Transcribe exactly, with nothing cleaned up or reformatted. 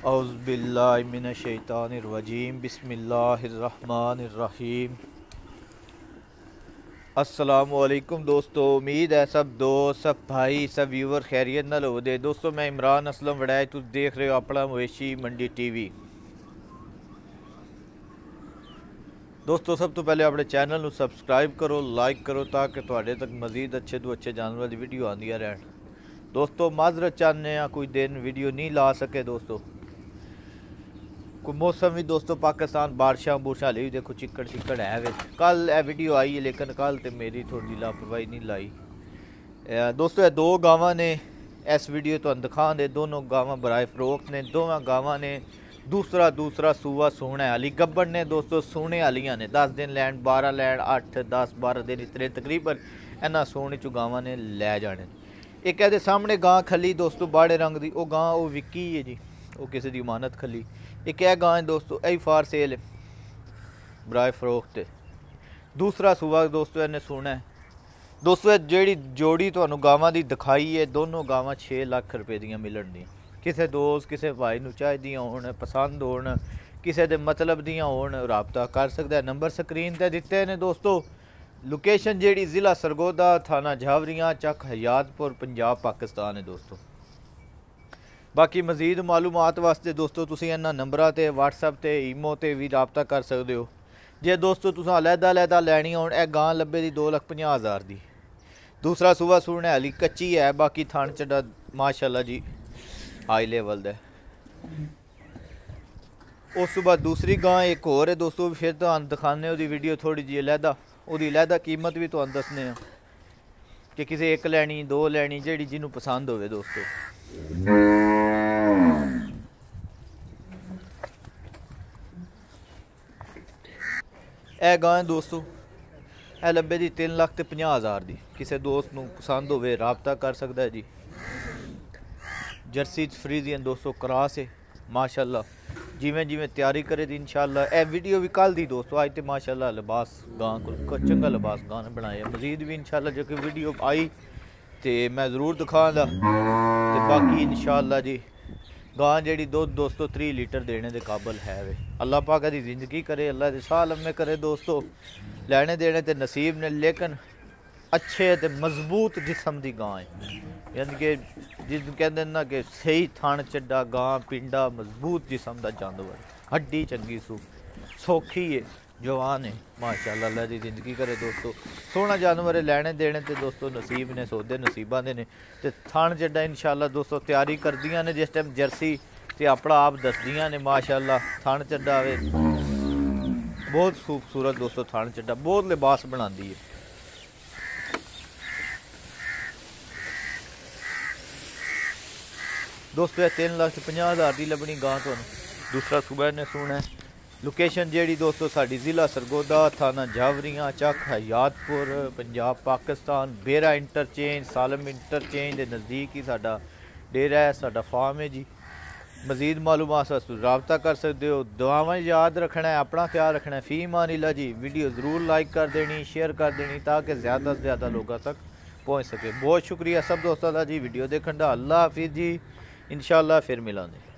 औज़ुबिल्लाहि मिनश्शैतानिर्रजीम बिस्मिल्लाहिर्रहमानिर्रहीम। अस्सलामुअलैकुम दोस्तों, उम्मीद है सब दोस्त सब भाई सब व्यूवर खैरियत नाल हो दे। दोस्तों मैं इमरान असलम वड़ाए, तुम देख रहे हो अपना मवेशी मंडी टीवी। दोस्तों सब तो पहले अपने चैनल को सबसक्राइब करो, लाइक करो ताकि तुहाडे तक मज़ीद अच्छे तो अच्छे जानवर की वीडियो आंदियां रहन। दोस्तों माजरत चाहते हैं कोई दिन वीडियो नहीं ला सके। दोस्तों कोई मौसम भी दोस्तों पाकिस्तान बारिशां बुरशां हाली भी देखो चिक्कड़ चिक्कड़ है वे। कल ए वीडियो आई है लेकिन कल तो मेरी थोड़ी लापरवाही नहीं लाई। दोस्तों दो गावां ने इस वीडियो तो दिखा दे, दोनों गावां बराए फरोख्त ने। दोवें गावां ने दूसरा दूसरा सूआ सोहना है। हाली गब्बड़ ने दोस्तों सोने वालियां ने, दस दिन लैन बारह लैन अठ दस बारह दिन इतने तकरीबन इन्होंने सोने चो गावां ने लै जाने। एक कहते सामने गां खली दोस्तों बाड़े रंग की, वो गां वो विकी है जी, वो किसी की अमानत खली। एक है गां दोस्तों यही फार सेल बराए फरोख्त। दूसरा सूआ दोस्तों इन्हें सोना है। दोस्तों जी जोड़ी तो गावां की दिखाई है, दोनों गावां छे लाख रुपए दियां मिलन दी। किसी दोस्त किसी भाई नूं चाहिदियां होण, पसंद होण, किसी दे मतलब दियां होण, राबता कर सकता है। नंबर स्क्रीन ते दिते ने दोस्तों। लोकेशन जी ज़िला सरगोदा, थाना झावरियाँ, चक हयातपुर, पंजाब पाकिस्तान है दोस्तों। बाकी मजीद मालूमात वास्ते दोस्तों तुसीं इन्हां नंबरां ते व्हाट्सएप ते ईमो ते भी राबता कर सकते हो। जे दोस्तों तुसां अलहदा अलहदा लैनी होण, यह गां लब्बे दी दो लख पंजाह हज़ार दी। दूसरा सूआ सुने हाली कच्ची है, बाकी थान चड्डा माशाअल्लाह जी हाई लेवल दा। उस तो बाद दूसरी गां एक होर है दोस्तों, फिर तुहानूं दिखाने उसदी वीडियो थोड़ी जी अलहदा, उसदी अलहदा कीमत भी तुहानूं दसने आ कि किसी एक लैनी दो लैनी जिहड़ी जिन्हों पसंद होवे दोस्तों। ए गां दोस्तों ए लब्बे दी तीन लख ते पंजाह हज़ार दी। किसी दोस्त नूं पसंद होवे राबता कर सकता है जी। जर्सी फ्रीजियन दोस्तों क्रॉस है माशाअल्लाह। जिमें जिमें तैयारी करे दी इंशाअल्लाह। ए वीडियो भी कल दी दोस्तों, अज तो माशाअल्लाह लिबास गां को चंगा लिबास गां ने बनाया। मजीद भी इंशाअल्लाह जो कि वीडियो आई तो मैं ज़रूर दिखांगा। तो बाकी इंशाअल्लाह जी गां जी दुध दोस्तों तीस लीटर देने के काबिल है वे। अल्लाह पाक दी जिंदगी करे, अल्लाह के साह लम्मे करे दोस्तों। लैने देने तो नसीब ने, लेकिन अच्छे तो मजबूत जिस्म की गां है, यानी कि जिस कहते ना कि सही थान चड्डा गां पिंडा मजबूत जिस्म का जानवर, हड्डी चंगी सू सौखी है, जवान है माशाअल्लाह। अल्लाह की जिंदगी करे दोस्तों। सोहना जानवर है, लैने देने तो दोस्तों नसीब ने, सौदे नसीबा दे ने। तो थान चड्डा इंशाअल्लाह दोस्तों तैयारी करदियां ने जिस टाइम जर्सी तो अपना आप दसदियां ने माशाअल्लाह। थान चड्डा वे बहुत खूबसूरत दोस्तों, थान चड्डा बहुत लिबास बनाती है दोस्तों। तीन लाख पंजाह हज़ार की लभनी गां तो दूसरा सूबा ने सुना है। लोकेशन जी दोस्तों साड़ी ज़िला सरगोदा, थाना झावरियाँ, चक हयातपुर, पंजाब पाकिस्तान। बेरा इंटरचेंज सालम इंटरचेंज के नज़दीक ही साडा डेरा है, साडा फार्म है जी। मजीद मालूमात वास्ते राबता कर सकते हो। दुआवां याद रखना है, अपना ख्याल रखना है। फी मानिल्लाह जी। वीडियो ज़रूर लाइक कर देनी, शेयर कर देनी ताकि ज़्यादा से ज़्यादा लोगों तक पहुँच सके। बहुत शुक्रिया सब दोस्तों का जी वीडियो देखने का। अल्लाह हाफिज़ जी, इंशाअल्लाह फिर मिलांगे।